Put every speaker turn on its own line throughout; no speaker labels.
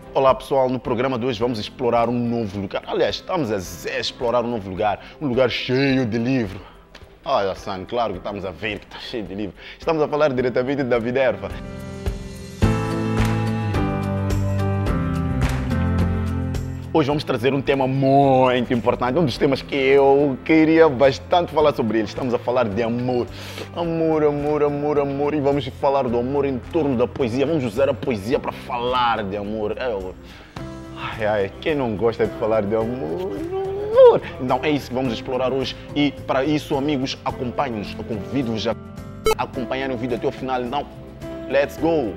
Olá pessoal, no programa de hoje vamos explorar um novo lugar. Aliás, estamos a explorar um novo lugar, um lugar cheio de livros. Olha, Sam, claro que estamos a ver que está cheio de livros. Estamos a falar diretamente da Minerva. Hoje vamos trazer um tema muito importante, um dos temas que eu queria bastante falar sobre ele. Estamos a falar de amor. Amor, amor, amor, amor. E vamos falar do amor em torno da poesia. Vamos usar a poesia para falar de amor. Ai, ai, quem não gosta de falar de amor? Então é isso que vamos explorar hoje. E para isso, amigos, acompanhem-nos. Eu convido-vos a acompanharem o vídeo até o final. Então, let's go!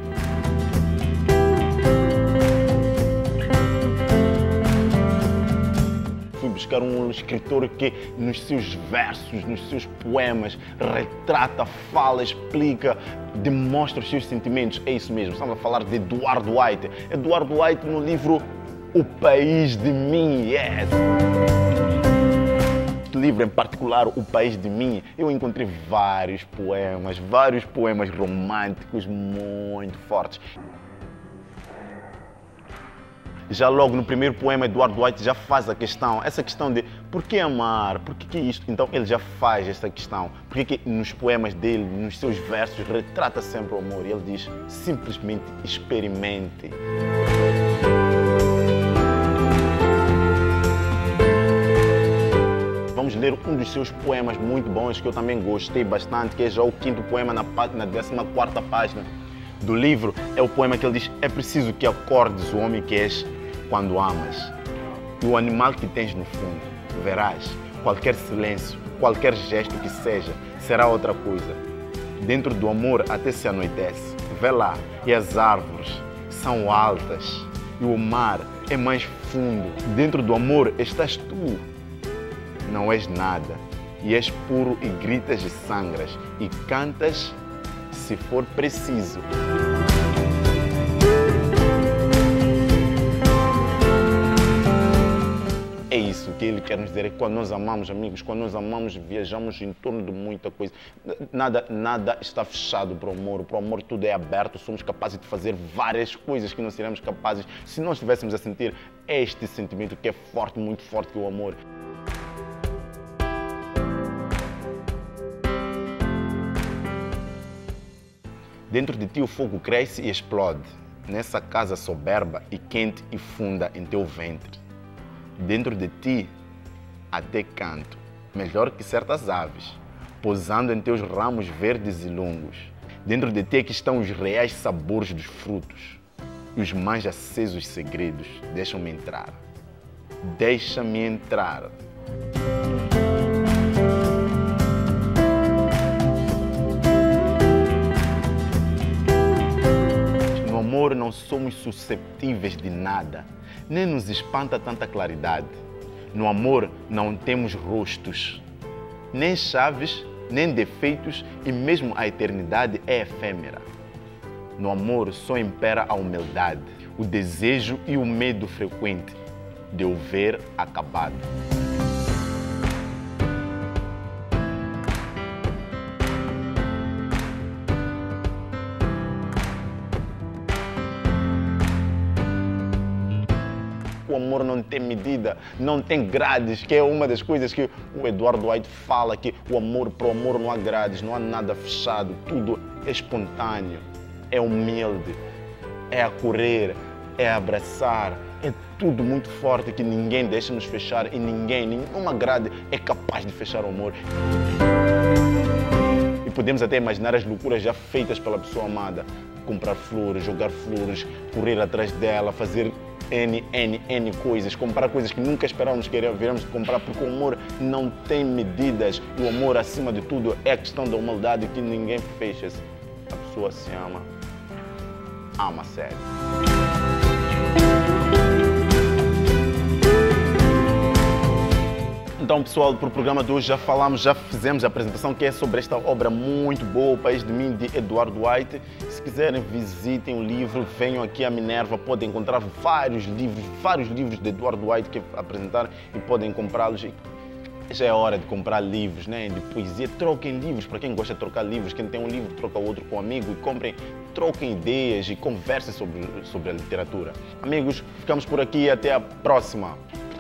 Buscar um escritor que nos seus versos, nos seus poemas, retrata, fala, explica, demonstra os seus sentimentos. É isso mesmo, estamos a falar de Edward White. Edward White no livro O País de Mim, yes! Este livro em particular, O País de Mim, eu encontrei vários poemas românticos muito fortes. Já logo no primeiro poema, Edward White já faz essa questão de por que amar, por que isto? Então ele já faz essa questão. Por que nos poemas dele, nos seus versos, retrata sempre o amor? E ele diz, simplesmente experimente. Vamos ler um dos seus poemas muito bons, que eu também gostei bastante, que é já o quinto poema na 14ª página do livro. É o poema que ele diz, é preciso que acordes o homem que és quando amas. E o animal que tens no fundo, verás, qualquer silêncio, qualquer gesto que seja, será outra coisa. Dentro do amor até se anoitece. Vê lá, e as árvores são altas, e o mar é mais fundo. Dentro do amor estás tu. Não és nada, e és puro e gritas e sangras, e cantas se for preciso. É isso que ele quer nos dizer, é que quando nós amamos, amigos, quando nós amamos, viajamos em torno de muita coisa. Nada está fechado para o amor. Para o amor tudo é aberto, somos capazes de fazer várias coisas que não seríamos capazes se nós estivéssemos a sentir este sentimento que é forte, muito forte, que é o amor. Dentro de ti o fogo cresce e explode, nessa casa soberba e quente e funda em teu ventre. Dentro de ti até canto, melhor que certas aves, pousando em teus ramos verdes e longos. Dentro de ti é que estão os reais sabores dos frutos e os mais acesos segredos. Deixa-me entrar, deixa-me entrar. No amor não somos susceptíveis de nada, nem nos espanta tanta claridade. No amor não temos rostos, nem chaves, nem defeitos, e mesmo a eternidade é efêmera. No amor só impera a humildade, o desejo e o medo frequente de o ver acabado. O amor não tem medida, não tem grades, que é uma das coisas que o Edward White fala, que para o amor não há grades, não há nada fechado, tudo é espontâneo, é humilde, é a correr, é a abraçar, é tudo muito forte que ninguém deixa nos fechar e nenhuma grade é capaz de fechar o amor. E podemos até imaginar as loucuras já feitas pela pessoa amada, comprar flores, jogar flores, correr atrás dela, fazer N coisas, comprar coisas que nunca esperávamos que viríamos comprar, porque o amor não tem medidas. E o amor, acima de tudo, é a questão da humildade, que ninguém fecha-se. A pessoa se ama sério. Então, pessoal, para o programa de hoje já fizemos a apresentação, que é sobre esta obra muito boa, O País de Mim, de Edward White. Se quiserem, visitem o livro, venham aqui à Minerva, podem encontrar vários livros de Edward White que apresentaram e podem comprá-los. já é hora de comprar livros, né? De poesia. Troquem livros, para quem gosta de trocar livros. Quem tem um livro, troca outro com um amigo e comprem, troquem ideias e conversem sobre a literatura. Amigos, ficamos por aqui e até a próxima.